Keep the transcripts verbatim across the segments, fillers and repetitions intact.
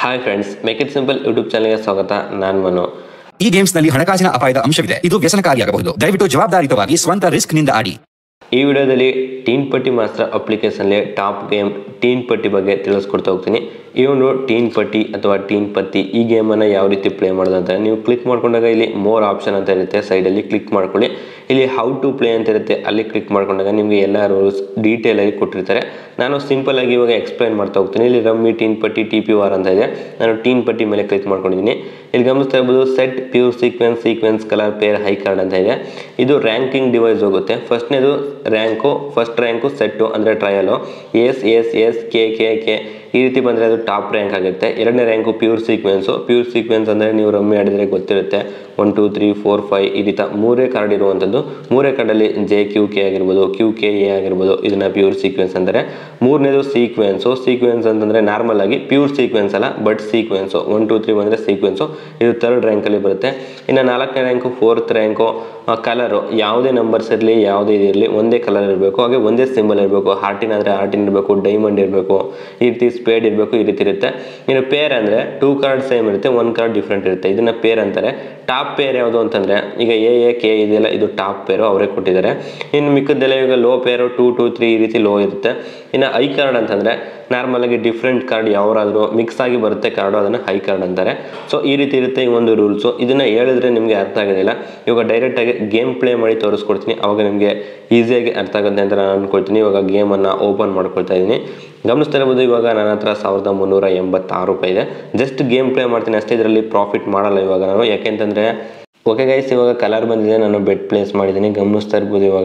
Hi friends, make it simple YouTube ಚಾನಲ್ಗೆ ಸ್ವಾಗತ. ನಾನು ಮನು. ಈ ಗೇಮ್ಸ್ ನಲ್ಲಿ ಹಣಕಾಸಿನ ಅಪಾಯದ ಅಂಶವಿದೆ. ಇದು ವ್ಯಸನಕಾರಿಯಾಗಬಹುದು. ದಯವಿಟ್ಟು ಜವಾಬ್ದಾರಿಯುತವಾಗಿ ಸ್ವಂತ ರಿಸ್ಕ್ ನಿಂದ ಆಡಿ. ಈ ವಿಡಿಯೋದಲ್ಲಿ ಟೀನ್ ಪಟ್ಟಿ ಮಾಸ್ಟರ್ ಅಪ್ಲಿಕೇಶನ್ಲಿ ಟಾಪ್ ಗೇಮ್ ಟೀನ್ ಪಟ್ಟಿ ಬಗ್ಗೆ ತಿಳಿಸ್ಕೊಡ್ತಾ ಹೋಗ್ತೀನಿ. ಈ ಒಂದು ಟೀನ್ ಪಟ್ಟಿ ಅಥವಾ ಟೀನ್ ಪತ್ತಿ ಈ ಗೇಮನ್ನು ಯಾವ ರೀತಿ ಪ್ಲೇ ಮಾಡೋದು ಅಂತ ನೀವು ಕ್ಲಿಕ್ ಮಾಡ್ಕೊಂಡಾಗ ಇಲ್ಲಿ ಮೋರ್ ಆಪ್ಷನ್ ಅಂತ ಇರುತ್ತೆ. ಸೈಡಲ್ಲಿ ಕ್ಲಿಕ್ ಮಾಡ್ಕೊಳ್ಳಿ. ಇಲ್ಲಿ ಹೌ ಟು ಪ್ಲೇ ಅಂತ ಇರುತ್ತೆ, ಅಲ್ಲಿ ಕ್ಲಿಕ್ ಮಾಡ್ಕೊಂಡಾಗ ನಿಮಗೆ ಎಲ್ಲ ರೂಲ್ಸ್ ಡೀಟೇಲ್ ಆಗಿ ಕೊಟ್ಟಿರ್ತಾರೆ. ನಾನು ಸಿಂಪಲ್ ಆಗಿ ಇವಾಗ ಎಕ್ಸ್ಪ್ಲೈನ್ ಮಾಡ್ತಾ ಹೋಗ್ತೀನಿ. ಇಲ್ಲಿ rummy teen patti T P war ಅಂತ ಇದೆ. ನಾನು ಟೀನ್ ಪಟ್ಟಿ ಮೇಲೆ ಕ್ಲಿಕ್ ಮಾಡ್ಕೊಂಡಿದ್ದೀನಿ. ಇಲ್ಲಿ ಗಮನಿಸ್ತಾ ಇರ್ಬೋದು set pure sequence sequence colour pair high card ಅಂತ ಇದೆ. ಇದು ರ್ಯಾಂಕಿಂಗ್ ಡಿವೈಸ್ ಹೋಗುತ್ತೆ. ಫಸ್ಟ್ನೇದು ರ್ಯಾಂಕು, ಫಸ್ಟ್ ರ್ಯಾಂಕು ಸೆಟ್ಟು ಅಂದರೆ trail, S S S K K K ಈ ರೀತಿ ಬಂದರೆ ಅದು ಟಾಪ್ ರ್ಯಾಂಕ್ ಆಗುತ್ತೆ. ಎರಡನೇ rank pure sequence. Pure sequence ಅಂದರೆ ನೀವು ರಮ್ಮಿ ಆಡಿದರೆ ಗೊತ್ತಿರುತ್ತೆ. One two three four five ಈ ರೀತಿ ಮೂರೇ ಕಾರ್ಡ್ ಇರುವಂಥದ್ದು. ಮೂರೇ ಕಾರ್ಡಲ್ಲಿ ಜೆ ಕ್ಯೂ ಕೆ ಆಗಿರ್ಬೋದು, ಕ್ಯೂ ಕೆ ಎ ಆಗಿರ್ಬೋದು, ಇದನ್ನು ಪ್ಯೂರ್ ಸೀಕ್ವೆನ್ಸ್ ಅಂದರೆ. ಮೂರನೇದು ಸೀಕ್ವೆನ್ಸು. ಸೀಕ್ವೆನ್ಸ್ ಅಂತಂದರೆ ನಾರ್ಮಲ್ ಆಗಿ ಪ್ಯೂರ್ ಸೀಕ್ವೆನ್ಸ್ ಅಲ್ಲ, but sequence. One two three ಬಂದರೆ ಸೀಕ್ವೆನ್ಸು. ಇದು ಥರ್ಡ್ ರ್ಯಾಂಕಲ್ಲಿ ಬರುತ್ತೆ. ಇನ್ನು ನಾಲ್ಕನೇ ರ್ಯಾಂಕು ಫೋರ್ತ್ ರ್ಯಾಂಕು ಕಲರು, ಯಾವುದೇ ನಂಬರ್ಸ್ ಇರಲಿ ಯಾವುದೇ ಇದಿರಲಿ ಒಂದೇ ಕಲರ್ ಇರಬೇಕು, ಹಾಗೆ ಒಂದೇ ಸಿಂಬಲ್ ಇರಬೇಕು. ಹಾರ್ಟಿನ್ ಆದರೆ ಹಾರ್ಟಿನ್ ಇರಬೇಕು, ಡೈಮಂಡ್ ಇರಬೇಕು, ಈ ರೀತಿ ಸ್ಪೇಡ್ ಇರಬೇಕು, ಈ ರೀತಿ ಇರುತ್ತೆ. ಇನ್ನು ಪೇರ್ ಅಂದರೆ ಟೂ ಕಾರ್ಡ್ ಸೇಮ್ ಇರುತ್ತೆ, ಒನ್ ಕಾರ್ಡ್ ಡಿಫ್ರೆಂಟ್ ಇರುತ್ತೆ. ಇದನ್ನು ಪೇರ್ ಅಂತಾರೆ. ಟಾಪ್ ಪೇರ್ ಯಾವುದು ಅಂತಂದರೆ ಈಗ ಎ ಎ ಕೆ ಇದೆಲ್ಲ ಇದು ಟಾಪ್ ಪೇರು, ಅವರೇ ಕೊಟ್ಟಿದ್ದಾರೆ. ಇನ್ನು ಮಿಕ್ಕದ್ದೆಲ್ಲ ಈಗ ಲೋ ಪೇರು ಟೂ ಟೂ ತ್ರೀ ಈ ರೀತಿ ಲೋ ಇರುತ್ತೆ. ಇನ್ನು ಐ ಕಾರ್ಡ್ ಅಂತಂದರೆ ನಾರ್ಮಲ್ ಆಗಿ ಡಿಫ್ರೆಂಟ್ ಕಾರ್ಡ್ ಯಾವ್ದಾದ್ರು ಮಿಕ್ಸ್ ಆಗಿ ಬರುತ್ತೆ ಕಾರ್ಡು, ಅದನ್ನು ಹೈ ಕಾರ್ಡ್ ಅಂತಾರೆ. ಸೊ ಈ ರೀತಿ ಇರುತ್ತೆ ಈ ಒಂದು ರೂಲ್ಸು. ಇದನ್ನು ಹೇಳಿದ್ರೆ ನಿಮಗೆ ಅರ್ಥ ಆಗೋದಿಲ್ಲ. ಇವಾಗ ಡೈರೆಕ್ಟಾಗಿ ಗೇಮ್ ಪ್ಲೇ ಮಾಡಿ ತೋರಿಸ್ಕೊಡ್ತೀನಿ, ಅವಾಗ ನಿಮಗೆ ಈಸಿಯಾಗಿ ಅರ್ಥ ಆಗುತ್ತೆ ಅಂತ ನಾನು ಅಂದ್ಕೊಳ್ತೀನಿ. ಇವಾಗ ಗೇಮನ್ನು ಓಪನ್ ಮಾಡ್ಕೊಳ್ತಾ ಇದ್ದೀನಿ. ಗಮನಿಸ್ತಾ ಇರ್ಬೋದು ಇವಾಗ ನನ್ನ ಹತ್ರ ಸಾವಿರದ ಮುನ್ನೂರ ಎಂಬತ್ತಾರು ರೂಪಾಯಿ ಇದೆ. ಜಸ್ಟ್ ಗೇಮ್ ಪ್ಲೇ ಮಾಡ್ತೀನಿ ಅಷ್ಟೇ, ಇದರಲ್ಲಿ ಪ್ರಾಫಿಟ್ ಮಾಡಲ್ಲ ಇವಾಗ ನಾನು. ಯಾಕೆಂತಂದರೆ ಓಕೆ ಗೈಸ್, ಇವಾಗ ಕಲರ್ ಬಂದಿದೆ, ನಾನು ಬೆಟ್ ಪ್ಲೇಸ್ ಮಾಡಿದ್ದೀನಿ. ಗಮನಿಸ್ತಾ ಇರ್ಬೋದು ಇವಾಗ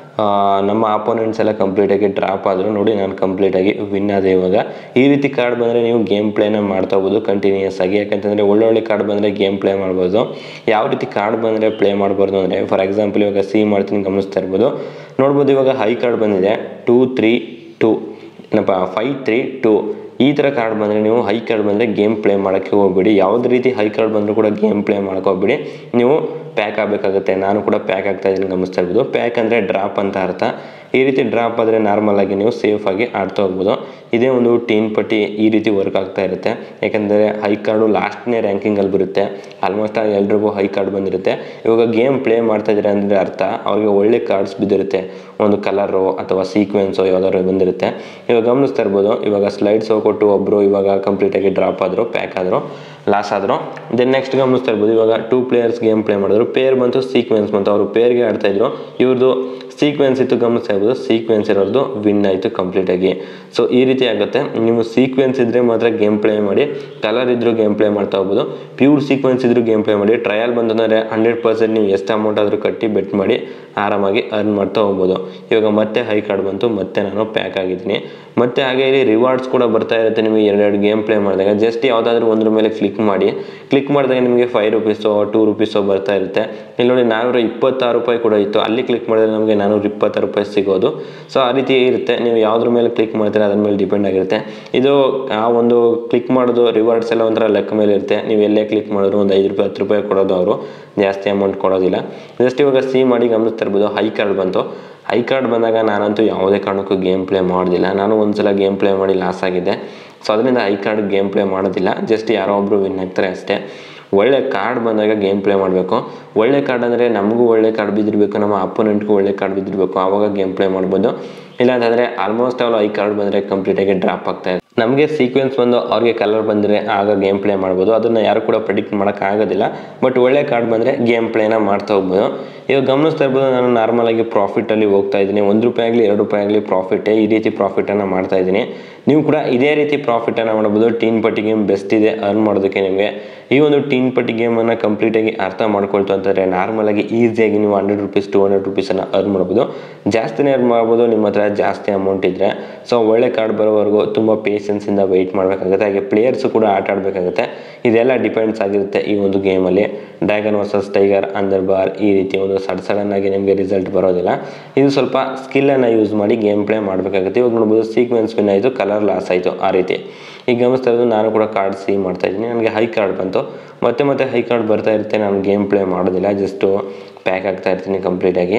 ನಮ್ಮ ಅಪೋನೆಂಟ್ಸ್ ಎಲ್ಲ ಕಂಪ್ಲೀಟಾಗಿ ಡ್ರಾಪ್ ಆದರು. ನೋಡಿ ನಾನು ಕಂಪ್ಲೀಟಾಗಿ ವಿನ್ ಆದೆ. ಇವಾಗ ಈ ರೀತಿ ಕಾರ್ಡ್ ಬಂದರೆ ನೀವು ಗೇಮ್ ಪ್ಲೇನ ಮಾಡ್ತಾ ಹೋಗ್ಬೋದು ಕಂಟಿನ್ಯೂಸ್ ಆಗಿ. ಯಾಕಂತಂದರೆ ಒಳ್ಳೊಳ್ಳೆ ಕಾರ್ಡ್ ಬಂದರೆ ಗೇಮ್ ಪ್ಲೇ ಮಾಡ್ಬೋದು. ಯಾವ ರೀತಿ ಕಾರ್ಡ್ ಬಂದರೆ ಪ್ಲೇ ಮಾಡ್ಬಾರ್ದು ಅಂದರೆ ಫಾರ್ ಎಕ್ಸಾಂಪಲ್ ಇವಾಗ ಸಿ ಮಾಡ್ತೀನಿ. ಗಮನಿಸ್ತಾ ಇರ್ಬೋದು ನೋಡ್ಬೋದು ಇವಾಗ ಹೈ ಕಾರ್ಡ್ ಬಂದಿದೆ ಟೂ ತ್ರೀ ಟೂ ಏನಪ್ಪ ಫೈವ್ ತ್ರೀ ಟೂ ಈ ಥರ ಕಾರ್ಡ್ ಬಂದರೆ ನೀವು ಹೈ ಕಾರ್ಡ್ ಬಂದರೆ ಗೇಮ್ ಪ್ಲೇ ಮಾಡೋಕ್ಕೆ ಹೋಗ್ಬೇಡಿ. ಯಾವುದೇ ರೀತಿ ಹೈ ಕಾರ್ಡ್ ಬಂದರೂ ಕೂಡ ಗೇಮ್ ಪ್ಲೇ ಮಾಡೋಕ್ಕೆ ಹೋಗ್ಬೇಡಿ. ನೀವು ಪ್ಯಾಕ್ ಆಗಬೇಕಾಗುತ್ತೆ. ನಾನು ಕೂಡ ಪ್ಯಾಕ್ ಆಗ್ತಾ ಇದ್ದೀನಿ. ಗಮನಿಸ್ತಾ ಇರ್ಬೋದು ಪ್ಯಾಕ್ ಅಂದರೆ ಡ್ರಾಪ್ ಅಂತ ಅರ್ಥ. ಈ ರೀತಿ ಡ್ರಾಪ್ ಆದರೆ ನಾರ್ಮಲ್ ಆಗಿ ನೀವು ಸೇಫಾಗಿ ಆಡ್ತಾ ಹೋಗ್ಬೋದು. ಇದೇ ಒಂದು ಟೀನ್ ಪಟ್ಟಿ ಈ ರೀತಿ ವರ್ಕ್ ಆಗ್ತಾ ಇರುತ್ತೆ. ಯಾಕೆಂದರೆ ಹೈ ಕಾರ್ಡು ಲಾಸ್ಟ್ನೇ ರ್ಯಾಂಕಿಂಗಲ್ಲಿ ಬರುತ್ತೆ. ಆಲ್ಮೋಸ್ಟ್ ಎಲ್ರಿಗೂ ಹೈ ಕಾರ್ಡ್ ಬಂದಿರುತ್ತೆ. ಇವಾಗ ಗೇಮ್ ಪ್ಲೇ ಮಾಡ್ತಾ ಇದ್ದಾರೆ ಅಂದರೆ ಅರ್ಥ ಅವ್ರಿಗೆ ಒಳ್ಳೆ ಕಾರ್ಡ್ಸ್ ಬಿದ್ದಿರುತ್ತೆ. ಒಂದು ಕಲರು ಅಥವಾ ಸೀಕ್ವೆನ್ಸು ಯಾವುದಾದ್ರು ಬಂದಿರುತ್ತೆ. ಇವಾಗ ಗಮನಿಸ್ತಾ ಇರ್ಬೋದು ಇವಾಗ ಸ್ಲೈಡ್ಸ್ ಕೊಟ್ಟು ಒಬ್ಬರು ಇವಾಗ ಕಂಪ್ಲೀಟಾಗಿ ಡ್ರಾಪ್ ಆದರು, ಪ್ಯಾಕ್ ಆದರು, ಲಾಸ್ ಆದರು. ದೆನ್ ನೆಕ್ಸ್ಟ್ ಗಮನಿಸ್ತಾ ಇರ್ಬೋದು ಇವಾಗ ಟೂ ಪ್ಲೇಯರ್ಸ್ ಗೇಮ್ ಪ್ಲೇ ಮಾಡಿದ್ರು. ಪೇರ್ ಬಂತು, ಸೀಕ್ವೆನ್ಸ್ ಬಂತು. ಅವರು ಪೇರ್ಗೆ ಆಡ್ತಾಯಿದ್ರು, ಇವ್ರದ್ದು ಸೀಕ್ವೆನ್ಸ್ ಇತ್ತು. ಗಮನಿಸ್ತಾ ಇರ್ಬೋದು ಸೀಕ್ವೆನ್ಸ್ ಇರೋದು ವಿನ್ ಆಯಿತು ಕಂಪ್ಲೀಟಾಗಿ. ಸೊ ಈ ರೀತಿ ಆಗುತ್ತೆ. ನೀವು ಸೀಕ್ವೆನ್ಸ್ ಇದ್ದರೆ ಮಾತ್ರ ಗೇಮ್ ಪ್ಲೇ ಮಾಡಿ, ಕಲರ್ ಇದ್ದರೂ ಗೇಮ್ ಪ್ಲೇ ಮಾಡ್ತಾ ಹೋಗ್ಬೋದು. ಪ್ಯೂರ್ ಸೀಕ್ವೆನ್ಸ್ ಇದ್ದರೂ ಗೇಮ್ ಪ್ಲೇ ಮಾಡಿ. ಟ್ರಯಲ್ ಬಂತಂದರೆ ಹಂಡ್ರೆಡ್ ಪರ್ಸೆಂಟ್ ನೀವು ಎಷ್ಟು ಅಮೌಂಟ್ ಆದರೂ ಕಟ್ಟಿ ಬೆಟ್ ಮಾಡಿ ಆರಾಮಾಗಿ ಅರ್ನ್ ಮಾಡ್ತಾ ಹೋಗ್ಬೋದು. ಇವಾಗ ಮತ್ತೆ ಹೈ ಕಾರ್ಡ್ ಬಂತು, ಮತ್ತೆ ನಾನು ಪ್ಯಾಕ್ ಆಗಿದ್ದೀನಿ. ಮತ್ತು ಹಾಗೆ ಇಲ್ಲಿ ರಿವಾರ್ಡ್ಸ್ ಕೂಡ ಬರ್ತಾ ಇರುತ್ತೆ ನಿಮಗೆ ಎರಡೆರಡು ಗೇಮ್ ಪ್ಲೇ ಮಾಡಿದಾಗ. ಜಸ್ಟ್ ಯಾವುದಾದ್ರೂ ಒಂದ್ರ ಮೇಲೆ ಕ್ಲಿಕ್ ಮಾಡಿ, ಕ್ಲಿಕ್ ಮಾಡಿದಾಗ ನಿಮಗೆ ಫೈವ್ ರುಪೀಸೋ ಟೂ ರುಪೀಸೋ ಬರ್ತಾ ಇರುತ್ತೆ. ಇಲ್ಲಿ ನೋಡಿ ನಾನ್ನೂರ ಇಪ್ಪತ್ತಾರು ರೂಪಾಯಿ ಕೂಡ ಇತ್ತು, ಅಲ್ಲಿ ಕ್ಲಿಕ್ ಮಾಡಿದ್ರೆ ನಮಗೆ ನಾನ್ನೂರ ಇಪ್ಪತ್ತಾರು ರೂಪಾಯಿ ಸಿಗೋದು. ಸೊ ಆ ರೀತಿ ಇರುತ್ತೆ. ನೀವು ಯಾವುದ್ರ ಮೇಲೆ ಕ್ಲಿಕ್ ಮಾಡ್ತೀರ ಅದ್ರ ಮೇಲೆ ಡಿಪೆಂಡ್ ಆಗಿರುತ್ತೆ. ಇದು ಆ ಒಂದು ಕ್ಲಿಕ್ ಮಾಡೋದು ರಿವಾರ್ಡ್ಸ್ ಎಲ್ಲ ಒಂಥರ ಲೆಕ್ಕ ಮೇಲೆ ಇರುತ್ತೆ. ನೀವು ಎಲ್ಲೇ ಕ್ಲಿಕ್ ಮಾಡಿದ್ರು ಒಂದು ಐದು ರೂಪಾಯಿ ಹತ್ತು ರೂಪಾಯಿ ಕೊಡೋದು, ಅವರು ಜಾಸ್ತಿ ಅಮೌಂಟ್ ಕೊಡೋದಿಲ್ಲ. ಜಸ್ಟ್ ಇವಾಗ ಸಿ ಮಾಡಿ ಗಮನಿಸ್ತಾ ಇರ್ಬೋದು ಹೈ ಕಾರ್ಡ್ ಬಂತು. ಹೈ ಕಾರ್ಡ್ ಬಂದಾಗ ನಾನಂತೂ ಯಾವುದೇ ಕಾರಣಕ್ಕೂ ಗೇಮ್ ಪ್ಲೇ ಮಾಡೋದಿಲ್ಲ. ನಾನು ಒಂದು ಸಲ ಗೇಮ್ ಪ್ಲೇ ಮಾಡಿ ಲಾಸ್ ಆಗಿದೆ. ಸೊ ಅದರಿಂದ ಹೈ ಕಾರ್ಡ್ ಗೇಮ್ ಪ್ಲೇ ಮಾಡೋದಿಲ್ಲ. ಜಸ್ಟ್ ಯಾರೋ ಒಬ್ಬರು ವಿನ್ ಆಗ್ತಾರೆ ಅಷ್ಟೇ. ಒಳ್ಳೆ ಕಾರ್ಡ್ ಬಂದಾಗ ಗೇಮ್ ಪ್ಲೇ ಮಾಡಬೇಕು. ಒಳ್ಳೆ ಕಾರ್ಡ್ ಅಂದರೆ ನಮಗೂ ಒಳ್ಳೆ ಕಾರ್ಡ್ ಬಿದ್ದಿರಬೇಕು, ನಮ್ಮ ಅಪೋನೆಂಟ್ಗೂ ಒಳ್ಳೆ ಕಾರ್ಡ್ ಬಿದ್ದಿರಬೇಕು, ಆವಾಗ ಗೇಮ್ ಪ್ಲೇ ಮಾಡ್ಬೋದು. ಇಲ್ಲ ಅಂತಂದರೆ ಆಲ್ಮೋಸ್ಟ್ ಆಲ್ ಹೈ ಕಾರ್ಡ್ ಬಂದರೆ ಕಂಪ್ಲೀಟಾಗಿ ಡ್ರಾಪ್ ಆಗ್ತಾಯಿದೆ. ನಮಗೆ ಸೀಕ್ವೆನ್ಸ್ ಬಂದು ಅವ್ರಿಗೆ ಕಲರ್ ಬಂದರೆ ಆಗ ಗೇಮ್ ಪ್ಲೇ ಮಾಡ್ಬೋದು. ಅದನ್ನು ಯಾರು ಕೂಡ ಪ್ರೆಡಿಕ್ಟ್ ಮಾಡೋಕ್ಕಾಗೋದಿಲ್ಲ. ಬಟ್ ಒಳ್ಳೆ ಕಾರ್ಡ್ ಬಂದರೆ ಗೇಮ್ ಪ್ಲೇನ ಮಾಡ್ತಾ ಹೋಗ್ಬೋದು. ಇವಾಗ ಗಮನಿಸ್ತಾ ಇರ್ಬೋದು ನಾನು ನಾರ್ಮಲಾಗಿ ಪ್ರಾಫಿಟಲ್ಲಿ ಹೋಗ್ತಾ ಇದ್ದೀನಿ. ಒಂದು ರೂಪಾಯಿ ಆಗಲಿ ಎರಡು ರೂಪಾಯಿ ಆಗಲಿ ಪ್ರಾಫಿಟ್ಟೇ. ಈ ರೀತಿ ಪ್ರಾಫಿಟನ್ನು ಮಾಡ್ತಾ ಇದ್ದೀನಿ. ನೀವು ಕೂಡ ಇದೇ ರೀತಿ ಪ್ರಾಫಿಟನ್ನು ಮಾಡ್ಬೋದು. ಟೀನ್ ಪಟ್ಟಿ ಗೇಮ್ ಬೆಸ್ಟ್ ಇದೆ ಅರ್ನ್ ಮಾಡೋದಕ್ಕೆ. ನಿಮಗೆ ಈ ಒಂದು ಟೀನ್ ಪಟ್ಟಿ ಗೇಮನ್ನು ಕಂಪ್ಲೀಟಾಗಿ ಅರ್ಥ ಮಾಡ್ಕೊಳ್ತು ಅಂತಂದರೆ ನಾರ್ಮಲಾಗಿ ಈಸಿಯಾಗಿ ನೀವು ಹಂಡ್ರೆಡ್ ರುಪೀಸ್ ಟು ಹಂಡ್ರೆಡ್ ರುಪೀಸನ್ನು ಅರ್ನ್ ಮಾಡ್ಬೋದು. ಜಾಸ್ತಿನೇ ಅರ್ನ್ ಮಾಡ್ಬೋದು ನಿಮ್ಮ ಹತ್ರ ಜಾಸ್ತಿ ಅಮೌಂಟ್ ಇದ್ದರೆ. ಸೊ ಒಳ್ಳೆ ಕಾರ್ಡ್ ಬರೋವರೆಗೂ ತುಂಬ ಪೇಷನ್ಸಿಂದ ವೆಯ್ಟ್ ಮಾಡಬೇಕಾಗುತ್ತೆ. ಹಾಗೆ ಪ್ಲೇಯರ್ಸು ಕೂಡ ಆಟ ಆಡಬೇಕಾಗುತ್ತೆ. ಇದೆಲ್ಲ ಡಿಪೆಂಡ್ಸ್ ಆಗಿರುತ್ತೆ ಈ ಒಂದು ಗೇಮಲ್ಲಿ. Dragon versus tiger, Andar Bahar ಈ ರೀತಿ ಒಂದು ಸಡ್ ಸಡನ್ನಾಗಿ ನಿಮಗೆ ರಿಸಲ್ಟ್ ಬರೋದಿಲ್ಲ. ಇದು ಸ್ವಲ್ಪ ಸ್ಕಿಲ್ಲನ್ನು ಯೂಸ್ ಮಾಡಿ ಗೇಮ್ ಪ್ಲೇ ಮಾಡಬೇಕಾಗುತ್ತೆ. ಇವಾಗ ನೋಡ್ಬೋದು ಸೀಕ್ವೆನ್ಸ್ ವಿನ್ ಆಯಿತು, ಕಲರ್ ಲಾಸ್ ಆಯಿತು. ಆ ರೀತಿ ಈಗ ಗಮನಿಸ್ತಾ ಇರೋದು ನಾನು ಕೂಡ ಕಾರ್ಡ್ ಸಿ ಮಾಡ್ತಾಯಿದ್ದೀನಿ. ನನಗೆ ಹೈ ಕಾರ್ಡ್ ಬಂತು, ಮತ್ತೆ ಮತ್ತೆ ಹೈ ಕಾರ್ಡ್ ಬರ್ತಾ ಇರುತ್ತೆ. ನಾನು ಗೇಮ್ ಪ್ಲೇ ಮಾಡೋದಿಲ್ಲ, ಜಸ್ಟು ಪ್ಯಾಕ್ ಆಗ್ತಾ ಇರ್ತೀನಿ ಕಂಪ್ಲೀಟಾಗಿ.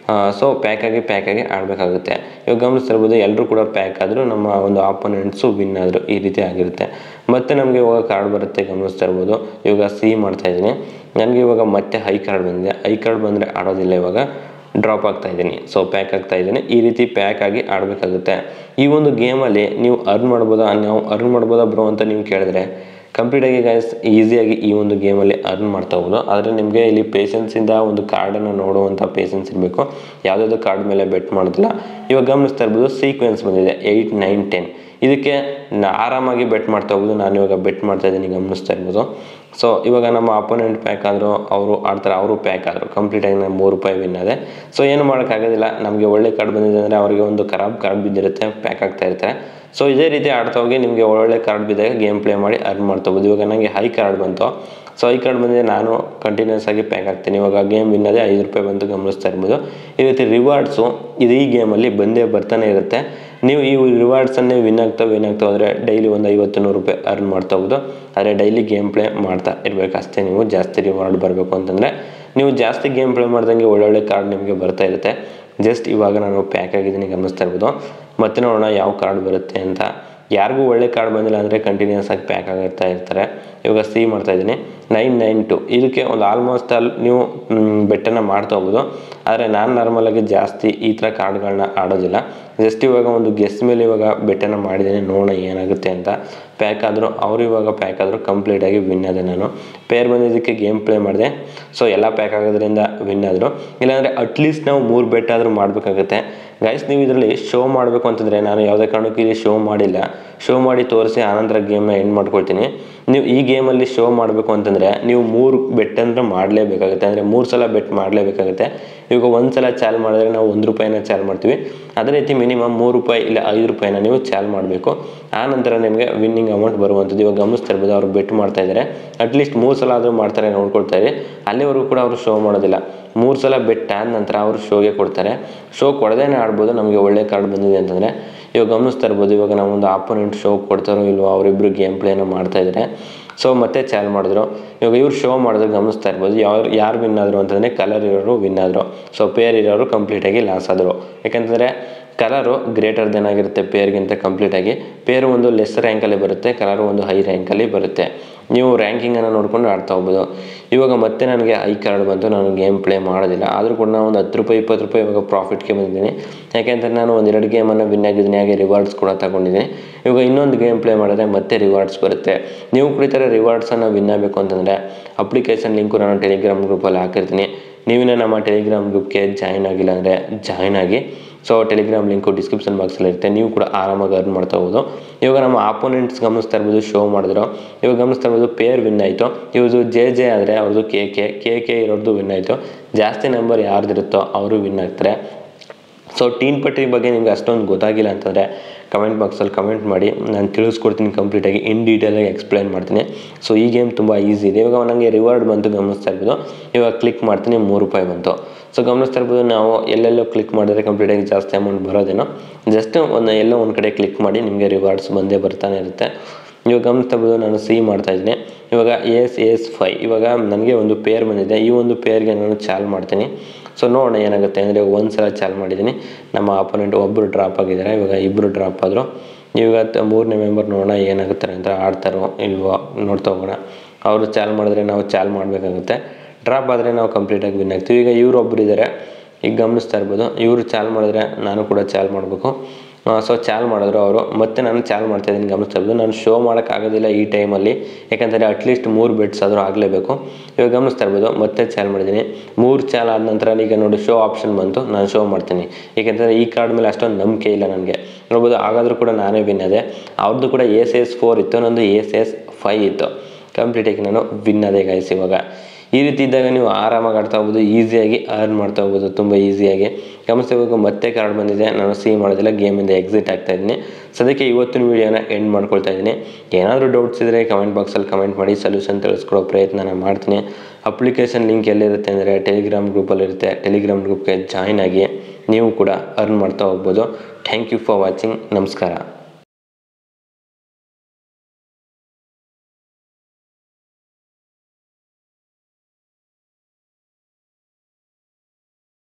ಸೊ ಪ್ಯಾಕಾಗಿ ಪ್ಯಾಕಾಗಿ ಆಡಬೇಕಾಗುತ್ತೆ. ಇವಾಗ ಗಮನಿಸ್ತಿರ್ಬೋದು ಎಲ್ಲರೂ ಕೂಡ ಪ್ಯಾಕ್ ಆದರೂ ನಮ್ಮ ಒಂದು ಆಪೋನೆಂಟ್ಸು ವಿನ್ ಆದರು, ಈ ರೀತಿ ಆಗಿರುತ್ತೆ. ಮತ್ತು ನಮಗೆ ಇವಾಗ ಕಾರ್ಡ್ ಬರುತ್ತೆ ಗಮನಿಸ್ತಾ ಇರ್ಬೋದು. ಇವಾಗ ಸಿ ಮಾಡ್ತಾಯಿದ್ದೀನಿ, ನನಗೆ ಇವಾಗ ಮತ್ತೆ ಹೈ ಕಾರ್ಡ್ ಬಂದಿದೆ. ಹೈ ಕಾರ್ಡ್ ಬಂದರೆ ಆಡೋದಿಲ್ಲ, ಇವಾಗ ಡ್ರಾಪ್ ಆಗ್ತಾಯಿದ್ದೀನಿ. ಸೊ ಪ್ಯಾಕ್ ಆಗ್ತಾಯಿದ್ದೀನಿ. ಈ ರೀತಿ ಪ್ಯಾಕ್ ಆಗಿ ಆಡಬೇಕಾಗುತ್ತೆ. ಈ ಒಂದು ಗೇಮಲ್ಲಿ ನೀವು ಅರ್ನ್ ಮಾಡ್ಬೋದಾ, ನಾವು ಅರ್ನ್ ಮಾಡ್ಬೋದಾ ಬ್ರೋ ಅಂತ ನೀವು ಕೇಳಿದ್ರೆ ಕಂಪ್ಲೀಟಾಗಿ ಗೈಸ್ ಈಸಿಯಾಗಿ ಈ ಒಂದು ಗೇಮಲ್ಲಿ ಅರ್ನ್ ಮಾಡ್ತಾ ಹೋಗ್ಬೋದು. ಆದರೆ ನಿಮಗೆ ಇಲ್ಲಿ ಪೇಷನ್ಸಿಂದ ಒಂದು ಕಾರ್ಡನ್ನು ನೋಡುವಂಥ ಪೇಷನ್ಸ್ ಇರಬೇಕು. ಯಾವುದಾದ್ರು ಕಾರ್ಡ್ ಮೇಲೆ ಬೆಟ್ ಮಾಡೋದಿಲ್ಲ. ಇವಾಗ ಗಮನಿಸ್ತಾ ಇರ್ಬೋದು ಸೀಕ್ವೆನ್ಸ್ ಬಂದಿದೆ ಏಯ್ಟ್ ನೈನ್ ಟೆನ್. ಇದಕ್ಕೆ ಆರಾಮಾಗಿ ಬೆಟ್ ಮಾಡ್ತಾ ಹೋಗ್ಬೋದು. ನಾನು ಇವಾಗ ಬೆಟ್ ಮಾಡ್ತಾಯಿದ್ದೀನಿ ಗಮನಿಸ್ತಾ ಇರ್ಬೋದು. ಸೊ ಇವಾಗ ನಮ್ಮ ಅಪೋನೆಂಟ್ ಪ್ಯಾಕ್ ಆದರೂ ಅವರು ಆಡ್ತಾರೆ, ಅವರು ಪ್ಯಾಕ್ ಆದರು, ಕಂಪ್ಲೀಟಾಗಿ ನಾನು ಮೂರು ರೂಪಾಯಿ ವಿನ್ ಆದೆ. ಸೊ ಏನು ಮಾಡೋಕ್ಕಾಗೋದಿಲ್ಲ, ನಮಗೆ ಒಳ್ಳೆ ಕಾರ್ಡ್ ಬಂದಿದೆ ಅಂದರೆ ಅವರಿಗೆ ಒಂದು ಖರಾಬ್ ಕಾರ್ಡ್ ಬಿದ್ದಿರುತ್ತೆ, ಪ್ಯಾಕ್ ಆಗ್ತಾ ಇರ್ತಾರೆ. ಸೊ ಇದೇ ರೀತಿ ಆಡ್ತಾ ಹೋಗಿ ನಿಮಗೆ ಒಳ್ಳೆ ಕಾರ್ಡ್ ಬಿದ್ದಾಗ ಗೇಮ್ ಪ್ಲೇ ಮಾಡಿ ಅರ್ನ್ ಮಾಡ್ತಾ ಹೋಗ್ಬೋದು. ಇವಾಗ ನನಗೆ ಹೈ ಕಾರ್ಡ್ ಬಂತು. ಸೊ ಹೈ ಕಾರ್ಡ್ ಬಂದಿದೆ, ನಾನು ಕಂಟಿನ್ಯೂಸ್ ಆಗಿ ಪ್ಯಾಕ್ ಆಗ್ತೀನಿ. ಇವಾಗ ಗೇಮ್ ವಿನ್ ಆದೆ, ಐದು ರೂಪಾಯಿ ಬಂತು ಗಮನಿಸ್ತಾ ಇರ್ಬೋದು. ಈ ರೀತಿ ರಿವಾರ್ಡ್ಸು ಇದು ಈ ಗೇಮಲ್ಲಿ ಬಂದೇ ಬರ್ತಾನೆ ಇರುತ್ತೆ. ನೀವು ಈ ರಿವಾರ್ಡ್ಸನ್ನೇ ವಿನ್ ಆಗ್ತಾ ವಿನ್ ಆಗ್ತಾ ಹೋದರೆ ಡೈಲಿ ಒಂದು ಐವತ್ತು ನೂರು ರೂಪಾಯಿ ಅರ್ನ್ ಮಾಡ್ತಾ ಹೋಗ್ಬೋದು. ಆದರೆ ಡೈಲಿ ಗೇಮ್ ಪ್ಲೇ ಮಾಡ್ತಾ ಇರಬೇಕು ಅಷ್ಟೇ. ನೀವು ಜಾಸ್ತಿ ರಿವಾರ್ಡ್ ಬರಬೇಕು ಅಂತಂದರೆ ನೀವು ಜಾಸ್ತಿ ಗೇಮ್ ಪ್ಲೇ ಮಾಡ್ದಂಗೆ ಒಳ್ಳೊಳ್ಳೆ ಕಾರ್ಡ್ ನಿಮಗೆ ಬರ್ತಾ ಇರುತ್ತೆ. ಜಸ್ಟ್ ಇವಾಗ ನಾನು ಪ್ಯಾಕ್ ಆಗಿದ್ದೀನಿ ಗಮನಿಸ್ತಾ ಇರ್ಬೋದು. ಮತ್ತೆ ನೋಡೋಣ ಯಾವ ಕಾರ್ಡ್ ಬರುತ್ತೆ ಅಂತ. ಯಾರಿಗೂ ಒಳ್ಳೆ ಕಾರ್ಡ್ ಬಂದಿಲ್ಲ ಅಂದರೆ ಕಂಟಿನ್ಯೂಸ್ ಆಗಿ ಪ್ಯಾಕ್ ಆಗಿರ್ತಾ ಇರ್ತಾರೆ. ಇವಾಗ ಸಿ ಮಾಡ್ತಾಯಿದ್ದೀನಿ ನೈನ್ ನೈನ್ ಟು. ಇದಕ್ಕೆ ಒಂದು ಆಲ್ಮೋಸ್ಟ್ ಅಲ್ಲಿ ನೀವು ಬೆಟ್ಟನ್ನು ಮಾಡ್ತಾ ಹೋಗ್ಬೋದು. ಆದರೆ ನಾನು ನಾರ್ಮಲಾಗಿ ಜಾಸ್ತಿ ಈ ಥರ ಕಾರ್ಡ್ಗಳನ್ನ ಆಡೋದಿಲ್ಲ. ಜಸ್ಟ್ ಇವಾಗ ಒಂದು ಗೆಸ್ ಮೇಲೆ ಇವಾಗ ಬೆಟ್ಟನ್ನು ಮಾಡಿದ್ದೀನಿ, ನೋಡೋಣ ಏನಾಗುತ್ತೆ ಅಂತ. ಪ್ಯಾಕ್ ಆದರೂ ಅವರು ಇವಾಗ ಪ್ಯಾಕ್ ಆದರೂ ಕಂಪ್ಲೀಟಾಗಿ ವಿನ್ ಆದೆ. ನಾನು ಪೇರ್ ಬಂದಿದ್ದಕ್ಕೆ ಗೇಮ್ ಪ್ಲೇ ಮಾಡಿದೆ. ಸೊ ಎಲ್ಲ ಪ್ಯಾಕ್ ಆಗೋದ್ರಿಂದ ವಿನ್ ಆದರು. ಇಲ್ಲಾಂದರೆ ಅಟ್ಲೀಸ್ಟ್ ನಾವು ಮೂರು ಬೆಟ್ ಆದರೂ ಮಾಡಬೇಕಾಗುತ್ತೆ ಗೈಸ್. ನೀವು ಇದರಲ್ಲಿ ಶೋ ಮಾಡಬೇಕು ಅಂತಂದರೆ ನಾನು ಯಾವುದೇ ಕಾರಣಕ್ಕೂ ಇಲ್ಲಿ ಶೋ ಮಾಡಿಲ್ಲ. ಶೋ ಮಾಡಿ ತೋರಿಸಿ ಆನಂತರ ಗೇಮ್ನ ಎಂಡ್ ಮಾಡ್ಕೊಳ್ತೀನಿ. ನೀವು ಈ ಗೇಮಲ್ಲಿ ಶೋ ಮಾಡಬೇಕು ಅಂತಂದರೆ ನೀವು ಮೂರು ಬೆಟ್ ಅಂದರೆ ಮಾಡಲೇಬೇಕಾಗುತ್ತೆ, ಅಂದರೆ ಮೂರು ಸಲ ಬೆಟ್ ಮಾಡಲೇಬೇಕಾಗುತ್ತೆ. ಇವಾಗ ಒಂದು ಸಲ ಚಾಲ್ ಮಾಡಿದ್ರೆ ನಾವು ಒಂದು ರೂಪಾಯಿನ ಚಾಲ್ ಮಾಡ್ತೀವಿ. ಅದೇ ರೀತಿ ಮಿನಿಮಮ್ ಮೂರು ರೂಪಾಯಿ ಇಲ್ಲ ಐದು ರೂಪಾಯಿನ ನೀವು ಚಾಲ್ ಮಾಡಬೇಕು. ಆ ನಂತರ ನಿಮಗೆ ವಿನ್ನಿಂಗ್ ಅಮೌಂಟ್ ಬರುವಂಥದ್ದು. ಇವಾಗ ಗಮನಿಸ್ತಾ ಇರ್ಬೋದು ಅವರು ಬೆಟ್ ಮಾಡ್ತಾ ಇದ್ದಾರೆ. ಅಟ್ಲೀಸ್ಟ್ ಮೂರು ಸಲ ಆದರೂ ಮಾಡ್ತಾರೆ, ನೋಡ್ಕೊಳ್ತಾ ಇರಿ. ಅಲ್ಲಿವರೆಗೂ ಕೂಡ ಅವರು ಶೋ ಮಾಡೋದಿಲ್ಲ. ಮೂರು ಸಲ ಬೆಟ್ ಆದ ನಂತರ ಅವರು ಶೋಗೆ ಕೊಡ್ತಾರೆ. ಶೋ ಕೊಡದೇನೆ ಆಡ್ಬೋದು ನಮಗೆ ಒಳ್ಳೆ ಕಾರ್ಡ್ ಬಂದಿದೆ ಅಂತಂದರೆ. ಇವಾಗ ಗಮನಿಸ್ತಾ ಇರ್ಬೋದು ಇವಾಗ ನಾವು ಒಂದು ಆಪೋನೆಂಟ್ ಶೋ ಕೊಡ್ತಾರೋ ಇಲ್ವೋ, ಅವರಿಬ್ಬರು ಗೇಮ್ ಪ್ಲೇನ ಮಾಡ್ತಾಯಿದ್ದಾರೆ. ಸೊ ಮತ್ತೆ ಚಾಲ್ ಮಾಡಿದ್ರು. ಇವಾಗ ಇವ್ರು ಶೋ ಮಾಡಿದ್ರೆ ಗಮನಿಸ್ತಾ ಇರ್ಬೋದು ಯಾವ ಯಾರು ವಿನ್ ಆದರು ಅಂತಂದರೆ ಕಲರ್ ಇರೋರು ವಿನ್ ಆದರು. ಸೊ ಪೇರ್ ಇರೋರು ಕಂಪ್ಲೀಟಾಗಿ ಲಾಸ್ ಆದರು. ಯಾಕಂತಂದರೆ ಕಲರು ಗ್ರೇಟರ್ ದೆನ್ ಆಗಿರುತ್ತೆ ಪೇರ್ಗಿಂತ ಕಂಪ್ಲೀಟಾಗಿ. ಪೇರು ಒಂದು ಲೆಸ್ ರ್ಯಾಂಕಲ್ಲಿ ಬರುತ್ತೆ, ಕಲರು ಒಂದು ಹೈ ರ್ಯಾಂಕಲ್ಲಿ ಬರುತ್ತೆ. ನೀವು ರ್ಯಾಂಕಿಂಗನ್ನು ನೋಡ್ಕೊಂಡು ಆಡ್ತಾ ಹೋಗ್ಬೋದು. ಇವಾಗ ಮತ್ತೆ ನನಗೆ ಐ ಕಾರ್ಡ್ ಬಂತು, ನಾನು ಗೇಮ್ ಪ್ಲೇ ಮಾಡೋದಿಲ್ಲ. ಆದರೂ ಕೂಡ ನಾನು ಒಂದು ಹತ್ತು ರೂಪಾಯಿ ಇಪ್ಪತ್ತು ರೂಪಾಯಿ ಇವಾಗ ಪ್ರಾಫಿಟ್ಗೆ ಬಂದಿದ್ದೀನಿ. ಯಾಕೆಂದರೆ ನಾನು ಒಂದೆರಡು ಗೇಮನ್ನು ವಿನ್ ಆಗಿದ್ದೀನಿ, ಹಾಗೆ ರಿವಾರ್ಡ್ಸ್ ಕೂಡ ತಗೊಂಡಿದ್ದೀನಿ. ಇವಾಗ ಇನ್ನೊಂದು ಗೇಮ್ ಪ್ಲೇ ಮಾಡಿದ್ರೆ ಮತ್ತೆ ರಿವಾರ್ಡ್ಸ್ ಬರುತ್ತೆ. ನೀವು ಕೂಡ ಈ ಥರ ರಿವಾರ್ಡ್ಸನ್ನು ವಿನ್ ಆಗಬೇಕು ಅಂತಂದರೆ ಅಪ್ಲಿಕೇಶನ್ ಲಿಂಕು ನಾನು ಟೆಲಿಗ್ರಾಮ್ ಗ್ರೂಪಲ್ಲಿ ಹಾಕಿರ್ತೀನಿ. ನೀವಿನ ನಮ್ಮ ಟೆಲಿಗ್ರಾಮ್ ಗ್ರೂಪ್ಗೆ ಜಾಯ್ನ್ ಆಗಿಲ್ಲ ಅಂದರೆ ಜಾಯ್ನ್ ಆಗಿ. ಸೊ ಟೆಲಿಗ್ರಾಮ್ ಲಿಂಕು ಡಿಸ್ಕ್ರಿಪ್ಷನ್ ಬಾಕ್ಸಲ್ಲಿ ಇರುತ್ತೆ. ನೀವು ಕೂಡ ಆರಾಮಾಗಿ ಅರ್ನ್ ಮಾಡ್ತಾ ಹೋಗ್ಬೋದು. ಇವಾಗ ನಮ್ಮ ಆಪೋನೆಂಟ್ಸ್ ಗಮನಿಸ್ತಾ ಇರ್ಬೋದು ಶೋ ಮಾಡಿದ್ರು. ಇವಾಗ ಗಮನಿಸ್ತಾ ಇರ್ಬೋದು ಪೇರ್ ವಿನ್ ಆಯಿತು. ಇವ್ರದ್ದು ಜೆ ಜೆ ಆದರೆ ಅವ್ರದ್ದು ಕೆ ಕೆ ಕೆ ಕೆ ಇರೋದು ವಿನ್ ಆಯಿತು. ಜಾಸ್ತಿ ನಂಬರ್ ಯಾರ್ದಿರುತ್ತೋ ಅವರು ವಿನ್ ಆಗ್ತಾರೆ. ಸೊ ಟೀನ್ ಪಟ್ಟಿ ಬಗ್ಗೆ ನಿಮ್ಗೆ ಅಷ್ಟೊಂದು ಗೊತ್ತಾಗಿಲ್ಲ ಅಂತಂದರೆ ಕಮೆಂಟ್ ಬಾಕ್ಸಲ್ಲಿ ಕಮೆಂಟ್ ಮಾಡಿ, ನಾನು ತಿಳಿಸ್ಕೊಡ್ತೀನಿ ಕಂಪ್ಲೀಟಾಗಿ ಇನ್ ಡೀಟೇಲಾಗಿ ಎಕ್ಸ್ಪ್ಲೈನ್ ಮಾಡ್ತೀನಿ. ಸೊ ಈ ಗೇಮ್ ತುಂಬ ಈಸಿ ಇದೆ. ಇವಾಗ ನನಗೆ ರಿವಾರ್ಡ್ ಬಂತು ಗಮನಿಸ್ತಾ ಇರ್ಬೋದು. ಇವಾಗ ಕ್ಲಿಕ್ ಮಾಡ್ತೀನಿ, ಮೂರು ರೂಪಾಯಿ ಬಂತು. ಸೊ ಗಮನಿಸ್ತಾ ಇರ್ಬೋದು ನಾವು ಎಲ್ಲೆಲ್ಲೋ ಕ್ಲಿಕ್ ಮಾಡಿದ್ರೆ ಕಂಪ್ಲೀಟಾಗಿ ಜಾಸ್ತಿ ಅಮೌಂಟ್ ಬರೋದೇನೋ. ಜಸ್ಟ್ ಒಂದು ಎಲ್ಲೋ ಒಂದು ಕಡೆ ಕ್ಲಿಕ್ ಮಾಡಿ ನಿಮಗೆ ರಿವಾರ್ಡ್ಸ್ ಬಂದೇ ಬರ್ತಾನೆ ಇರುತ್ತೆ. ಇವಾಗ ಗಮನಿಸ್ತಾ ಇರ್ಬೋದು ನಾನು ಸಿ ಮಾಡ್ತಾಯಿದ್ದೀನಿ. ಇವಾಗ ಎಸ್ ಎಸ್ ಫೈ ಇವಾಗ ನನಗೆ ಒಂದು ಪೇರ್ ಬಂದಿದೆ. ಈ ಒಂದು ಪೇರ್ಗೆ ನಾನು ಚಾಲ್ ಮಾಡ್ತೀನಿ. ಸೊ ನೋಡೋಣ ಏನಾಗುತ್ತೆ ಅಂದರೆ ಒಂದು ಸಲ ಚಾಲ್ ಮಾಡಿದ್ದೀನಿ. ನಮ್ಮ ಅಪೋನೆಂಟ್ ಒಬ್ಬರು ಡ್ರಾಪ್ ಆಗಿದ್ದಾರೆ, ಇವಾಗ ಇಬ್ಬರು ಡ್ರಾಪ್ ಆದರು. ಇವಾಗ ಮೂರನೇ ಮೆಂಬರ್ ನೋಡೋಣ ಏನಾಗುತ್ತಾರೆ ಅಂತ, ಆಡ್ತಾರೋ ಇಲ್ವೋ ನೋಡ್ತಾ ಹೋಗೋಣ. ಅವರು ಚಾಲ್ ಮಾಡಿದ್ರೆ ನಾವು ಚಾಲ್ ಮಾಡಬೇಕಾಗುತ್ತೆ. ಡ್ರಾಪ್ ಆದರೆ ನಾವು ಕಂಪ್ಲೀಟಾಗಿ ವಿನ್ ಆಗ್ತೀವಿ. ಈಗ ಇವರು ಒಬ್ಬರು ಇದ್ದಾರೆ, ಈಗ ಗಮನಿಸ್ತಾ ಇರ್ಬೋದು. ಇವರು ಚಾಲ್ ಮಾಡಿದ್ರೆ ನಾನು ಕೂಡ ಚಾಲ್ ಮಾಡಬೇಕು. ಸೊ ಚಾಲ್ ಮಾಡಿದ್ರು ಅವರು, ಮತ್ತೆ ನಾನು ಚಾಲ್ ಮಾಡ್ತಾಯಿದ್ದೀನಿ ಗಮನಿಸ್ತಾ ಇರ್ಬೋದು. ನಾನು ಶೋ ಮಾಡೋಕ್ಕಾಗೋದಿಲ್ಲ ಈ ಟೈಮಲ್ಲಿ, ಯಾಕಂದರೆ ಅಟ್ಲೀಸ್ಟ್ ಮೂರು ಬೆಟ್ಸ್ ಆದರೂ ಆಗಲೇಬೇಕು. ಇವಾಗ ಗಮನಿಸ್ತಾ ಇರ್ಬೋದು ಮತ್ತೆ ಚಾಲ್ ಮಾಡಿದ್ದೀನಿ. ಮೂರು ಚಾಲ್ ಆದ ನಂತರ ಈಗ ನೋಡಿ ಶೋ ಆಪ್ಷನ್ ಬಂತು, ನಾನು ಶೋ ಮಾಡ್ತೀನಿ. ಏಕೆಂದರೆ ಈ ಕಾರ್ಡ್ ಮೇಲೆ ಅಷ್ಟೊಂದು ನಂಬಿಕೆ ಇಲ್ಲ ನನಗೆ. ನೋಡ್ಬೋದು ಹಾಗಾದರೂ ಕೂಡ ನಾನೇ ವಿನ್ ಆದೆ. ಅವ್ರದ್ದು ಕೂಡ ಎಸ್ ಎಸ್ ಫೋರ್ ಇತ್ತು, ನಂದು ಎಸ್ ಎಸ್ ಫೈ ಇತ್ತು. ಕಂಪ್ಲೀಟಾಗಿ ನಾನು ವಿನ್ ಆದೆ ಗೈಸ್. ಇವಾಗ ಈ ರೀತಿ ಇದ್ದಾಗ ನೀವು ಆರಾಮಾಗಿ ಆಡ್ತಾ ಹೋಗ್ಬೋದು, ಈಸಿಯಾಗಿ ಅರ್ನ್ ಮಾಡ್ತಾ ಹೋಗ್ಬೋದು, ತುಂಬ ಈಸಿಯಾಗಿ. ಗಮನಿಸಬೇಕು ಮತ್ತೆ ಕಾರ್ಡ್ ಬಂದಿದೆ, ನಾನು ಸಿ ಮಾಡೋದಿಲ್ಲ, ಗೇಮಿಂದ ಎಕ್ಸಿಟ್ ಆಗ್ತಾ ಇದ್ದೀನಿ. ಸದ್ಯಕ್ಕೆ ಇವತ್ತಿನ ವೀಡಿಯೋನ ಎಂಡ್ ಮಾಡ್ಕೊಳ್ತಾ ಇದ್ದೀನಿ. ಏನಾದರೂ ಡೌಟ್ಸ್ ಇದ್ದರೆ ಕಮೆಂಟ್ ಬಾಕ್ಸಲ್ಲಿ ಕಮೆಂಟ್ ಮಾಡಿ, ಸೊಲ್ಯೂಷನ್ ತಿಳಿಸ್ಕೊಡೋ ಪ್ರಯತ್ನ ನಾನು ಮಾಡ್ತೀನಿ. ಅಪ್ಲಿಕೇಶನ್ ಲಿಂಕ್ ಎಲ್ಲಿರುತ್ತೆ ಅಂದರೆ ಟೆಲಿಗ್ರಾಮ್ ಗ್ರೂಪಲ್ಲಿರುತ್ತೆ. ಟೆಲಿಗ್ರಾಮ್ ಗ್ರೂಪ್ಗೆ ಜಾಯ್ನ್ ಆಗಿ ನೀವು ಕೂಡ ಅರ್ನ್ ಮಾಡ್ತಾ ಹೋಗ್ಬೋದು. Thank you for watching. ನಮಸ್ಕಾರ.